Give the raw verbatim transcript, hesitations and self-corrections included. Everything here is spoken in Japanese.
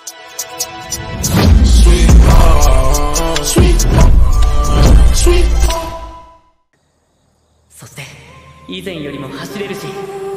そして以前よりも走れるし